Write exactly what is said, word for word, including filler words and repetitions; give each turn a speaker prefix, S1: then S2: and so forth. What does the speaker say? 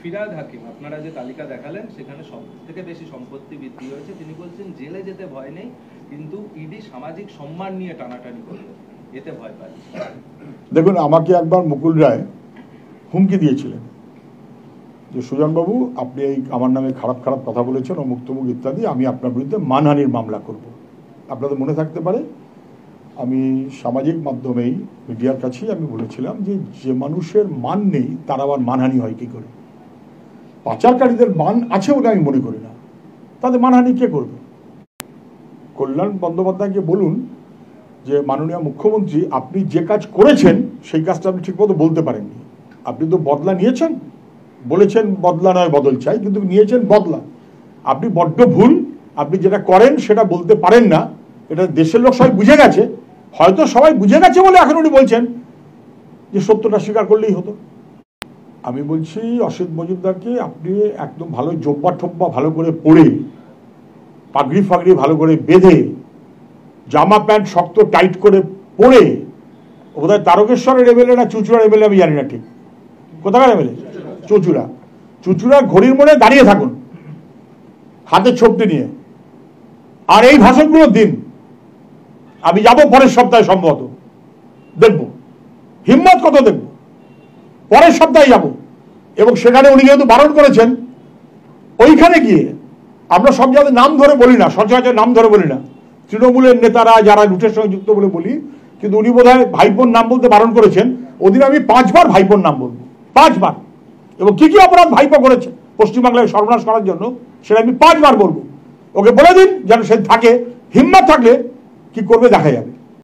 S1: ফিরহাদ হাকিম আপনারা যে তালিকা দেখালেন সেখানে সব থেকে বেশি সম্পত্তি বৃদ্ধি হয়েছে, তিনি বলছেন জেলে যেতে ভয় নেই, কিন্তু ইডি সামাজিক সম্মান নিয়ে টানাটানি করবে, এতে ভয় পায়।
S2: দেখুন, আমাকে একবার মুকুল রায় হুমকি দিয়েছিলেন যে সুজনবাবু আপনি এই আমার নামে খারাপ খারাপ কথা বলেছেন অমুক তমুক ইত্যাদি, আমি আপনার বিরুদ্ধে মানহানির মামলা করব। আপনাদের মনে থাকতে পারে আমি সামাজিক মাধ্যমেই মিডিয়ার কাছেই আমি বলেছিলাম যে যে মানুষের মান নেই তার আবার মানহানি হয় কি করে। পাচারকারীদের মান আছে বলে আমি মনে করি না, তাদের মানহানি কে করবে? কল্যাণ বন্দ্যোপাধ্যায়কে বলুন যে মাননীয় মুখ্যমন্ত্রী আপনি যে কাজ করেছেন সেই কাজটা আপনি ঠিকমতো বলতে পারেননি। আপনি তো বদলা নিয়েছেন, বলেছেন বদলা নয় বদল চাই, কিন্তু নিয়েছেন বদলা। আপনি বড্ড ভুল, আপনি যেটা করেন সেটা বলতে পারেন না, এটা দেশের লোক সবাই বুঝে গেছে। হয়তো সবাই বুঝে গেছে বলে এখন উনি বলছেন যে সত্যটা স্বীকার করলেই হতো। আমি বলছি অসিত মজুমদারকে আপনি একদম ভালো জব্বা ঠব্বা ভালো করে পরে, পাগড়ি ফাগড়ি ভালো করে বেঁধে, জামা প্যান্ট শক্ত টাইট করে পরে, বোধহয় তারকেশ্বরের এমএলএ না চুচুড়ার এমএলএ আমি জানি না ঠিক, কোথাকার এমএলএ? চুচুড়া। চুচুড়া ঘড়ির মোড়ে দাঁড়িয়ে থাকুন হাতে ছবটি নিয়ে, আর এই ভাষণগুলো দিন। আমি যাব পরের সপ্তাহে, সম্ভবত দেখব হিম্মত কত দেখব, পরের সপ্তাহে যাব। এবং সেখানে উনি যেহেতু বারণ করেছেন, ওইখানে গিয়ে আমরা সব যাদের নাম ধরে বলি না, সচরাচর নাম ধরে বলি না, তৃণমূলের নেতারা যারা লুটের সঙ্গে যুক্ত বলে বলি, কিন্তু উনি বোধহয় ভাইপোর নাম বলতে বারণ করেছেন। ওদিন আমি পাঁচবার ভাইপোর নাম বলবো, পাঁচবার। এবং কি কি অপরাধ ভাইপো করেছে পশ্চিমবাংলায় সর্বনাশ করার জন্য সেটা আমি পাঁচবার বলবো। ওকে বলে দিন যেন সে থাকে, হিম্মত থাকলে কি করবে দেখা যাবে।